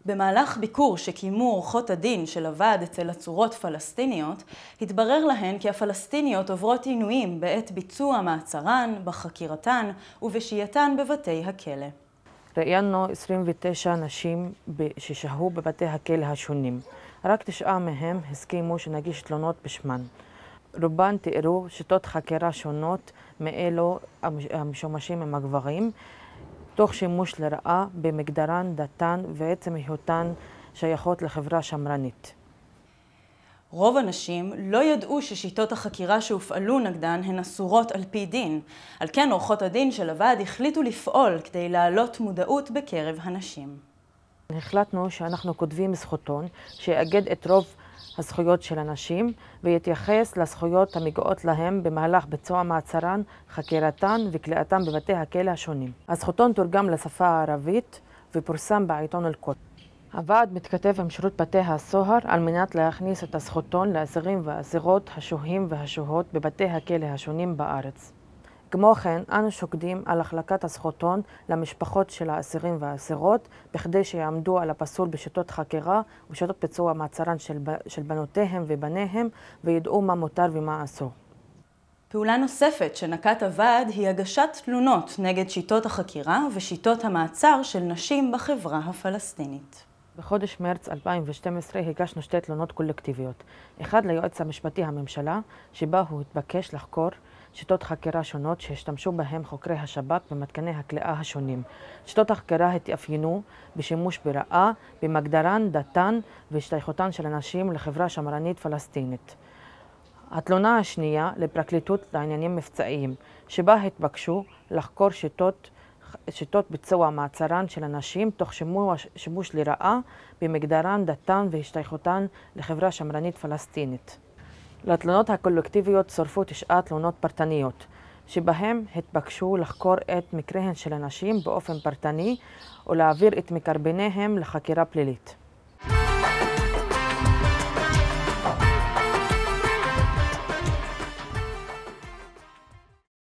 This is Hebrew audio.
במהלך ביקור שקיימו עורכות הדין של הוועד אצל עצורות פלסטיניות, התברר להן כי הפלסטיניות עוברות עינויים בעת ביצוע מעצרן, בחקירתן ובשהייתן בבתי הכלא. ראיינו 29 נשים ששהו בבתי הכלא השונים. רק 9 מהם הסכימו שנגיש תלונות בשמן. רובן תיארו שיטות חקירה שונות מאלו המשומשים עם הגברים, תוך שימוש לרעה במגדרן, דתן ועצם היותן שייכות לחברה שמרנית. רוב הנשים לא ידעו ששיטות החקירה שהופעלו נגדן הן אסורות על פי דין. על כן עורכות הדין של הוועד החליטו לפעול כדי להעלות מודעות בקרב הנשים. החלטנו שאנחנו כותבים זכותון שיאגד את רוב הזכויות של הנשים ויתייחס לזכויות המגיעות להם במהלך ביצוע מעצרן, חקירתן וכליאתן בבתי הכלא השונים. הזכותון תורגם לשפה הערבית ופורסם בעיתון אל-קודס. הוועד מתכתב עם שירות בתי הסוהר על מנת להכניס את הזכותון לאסירים ואסירות השוהים והשוהות בבתי הכלא השונים בארץ. כמו כן, אנו שוקדים על החלקת הזכותון למשפחות של האסירים והאסירות בכדי שיעמדו על הפסול בשיטות חקירה ובשיטות ביצוע מעצרן של בנותיהם ובניהם וידעו מה מותר ומה אסור. פעולה נוספת שנקט הוועד היא הגשת תלונות נגד שיטות החקירה ושיטות המעצר של נשים בחברה הפלסטינית. בחודש מרץ 2012 הגשנו 2 תלונות קולקטיביות. אחד ליועץ המשפטי הממשלה, שבה הוא התבקש לחקור שיטות חקירה שונות שהשתמשו בהם חוקרי השב"כ במתקני הכליאה השונים. שיטות החקירה התאפיינו בשימוש ברעה, במגדרן, דתן והשתייכותן של אנשים לחברה שמרנית פלסטינית. התלונה השנייה לפרקליטות לעניינים מבצעיים, שבה התבקשו לחקור שיטות ביצוע מעצרן של אנשים תוך שימוש לרעה במגדרן, דתן והשתייכותן לחברה שמרנית פלסטינית. לתלונות הקולקטיביות צורפו 9 תלונות פרטניות, שבהם התבקשו לחקור את מקריהן של אנשים באופן פרטני ולהעביר את מקרבניהם לחקירה פלילית.